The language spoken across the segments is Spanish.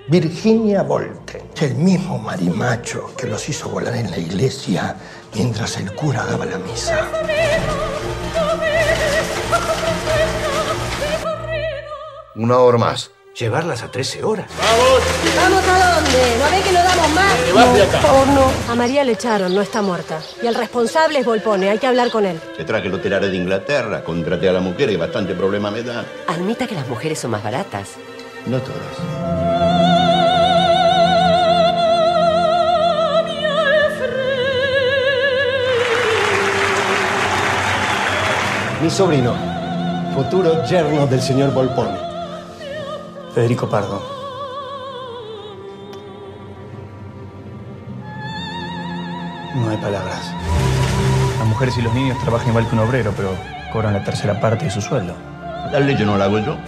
Virginia Volten, el mismo marimacho que los hizo volar en la iglesia mientras el cura daba la misa. Una hora más. Llevarlas a 13 horas. ¡Vamos! ¿Vamos a dónde? ¿No ven que no damos más? ¡Vas de acá! Por favor, no. A María le echaron, no está muerta. Y el responsable es Volpone, hay que hablar con él. Te traje los telares de Inglaterra, contraté a la mujer y bastante problema me da. Admita que las mujeres son más baratas. No todas. Mi sobrino, futuro yerno del señor Volpone. Federico Pardo. No hay palabras. Las mujeres y los niños trabajan igual que un obrero, pero cobran la tercera parte de su sueldo. La leche no la hago yo.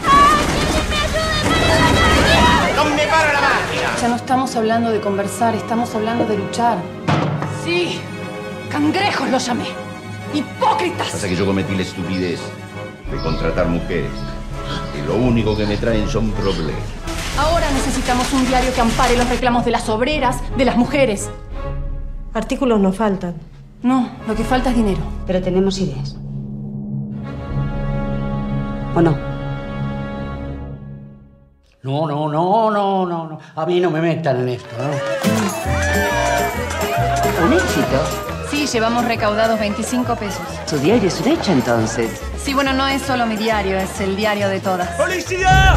¡Dónde para la máquina! Ya no estamos hablando de conversar, estamos hablando de luchar. Sí, cangrejos los llamé. ¡Hipócritas! Pasa que yo cometí la estupidez de contratar mujeres. Y lo único que me traen son problemas. Ahora necesitamos un diario que ampare los reclamos de las obreras, de las mujeres. Artículos no faltan. No, lo que falta es dinero. Pero tenemos ideas. ¿O no? No. A mí no me metan en esto, ¿no? ¿Un éxito? Sí, llevamos recaudados 25 pesos. Su diario es un hecho, entonces. Sí, bueno, no es solo mi diario, es el diario de todas. ¡Policía!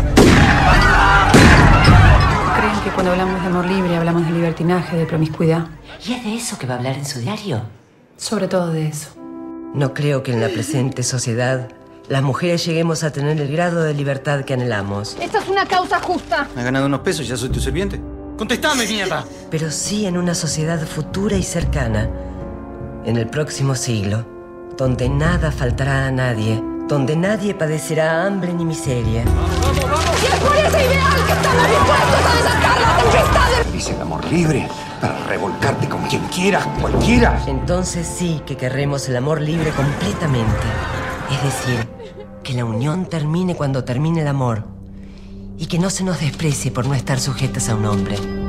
¿Creen que cuando hablamos de amor libre hablamos de libertinaje, de promiscuidad? ¿Y es de eso que va a hablar en su diario? Sobre todo de eso. No creo que en la presente sociedad las mujeres lleguemos a tener el grado de libertad que anhelamos. Esta es una causa justa. ¿Me has ganado unos pesos y ya soy tu sirviente? ¡Contestame, mierda! Pero sí en una sociedad futura y cercana, en el próximo siglo, donde nada faltará a nadie, donde nadie padecerá hambre ni miseria. ¡Y es por ese ideal que estamos dispuestos a desatar la tempestad! Dice el amor libre para revolcarte con quien quieras, cualquiera. Entonces sí que querremos el amor libre completamente. Es decir, que la unión termine cuando termine el amor y que no se nos desprecie por no estar sujetas a un hombre.